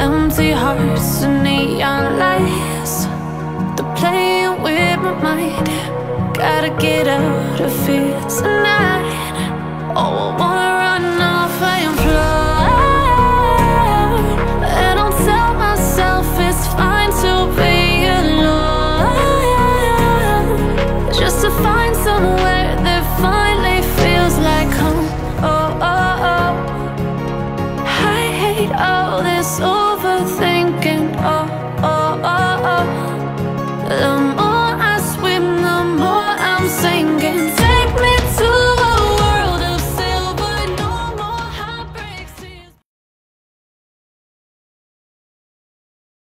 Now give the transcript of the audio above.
Empty hearts and neon lights, they're playing with my mind. Gotta get out of here tonight. Oh, I wanna